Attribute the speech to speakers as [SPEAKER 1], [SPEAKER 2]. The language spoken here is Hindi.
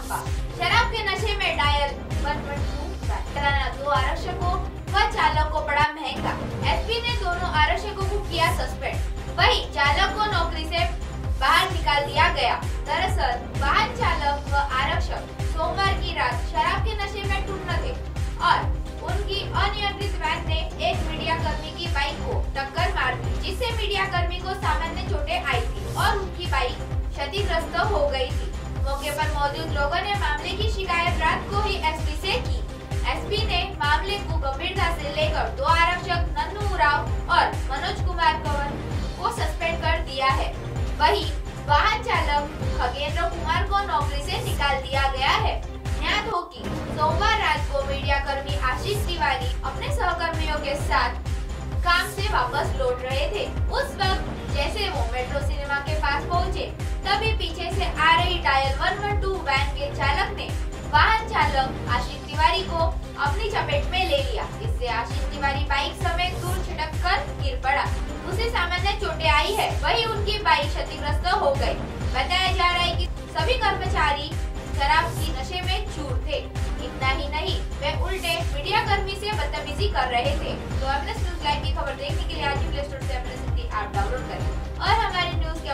[SPEAKER 1] लंबा। शराब के नशे में डायल 112 कराना 2 आरक्षकों व चालक को पड़ा महंगा। एसपी ने दोनों आरक्षकों को किया सस्पेंड। वहीं चालक को नौकरी से बाहर निकाल दिया गया। दरअसल वाहन चालक व आरक्षक सोमवार की रात शराब के नशे में टूट थे और उनकी अनियंत्रित वैन ने एक मीडिया कर्मी की बाइक को टक्कर मार दी, जिससे मीडिया कर्मी को सामान्य चोटें आई थी और उनकी बाइक क्षतिग्रस्त हो गई थी। मौके पर मौजूद लोगों ने मामले की शिकायत रात को ही एसपी से की। एसपी ने मामले को गंभीरता से लेकर 2 आरक्षक नन्नू उराव और मनोज कुमार कंवर को सस्पेंड कर दिया है। वहीं वाहन चालक खगेंद्र कुमार को नौकरी से निकाल दिया गया है। ज्ञात हो कि सोमवार रात को मीडिया कर्मी आशीष तिवारी अपने सहकर्मियों के साथ काम से वापस लौट रहे थे। उस वक्त जैसे वो मेट्रो सिनेमा के पास पहुंचे, तभी पीछे से आ रही डायल 112 वैन के चालक ने वाहन चालक आशीष तिवारी को अपनी चपेट में ले लिया। इससे आशीष तिवारी बाइक समेत दूर छिटक कर गिर पड़ा। उसे सामान्य चोटें आई है, वहीं उनकी बाइक क्षतिग्रस्त हो गई। बताया जा रहा है कि सभी कर्मचारी शराब की नशे में चूर थे। इतना ही नहीं, वे उल्टे मीडिया कर्मी से बदतमीजी कर रहे थे। तो एमएनएस न्यूज़ लाइव की खबर देखने के लिए आज ही प्ले स्टोर से एमएनएस हिंदी ऐप डाउनलोड करें और हमारी न्यूज़ के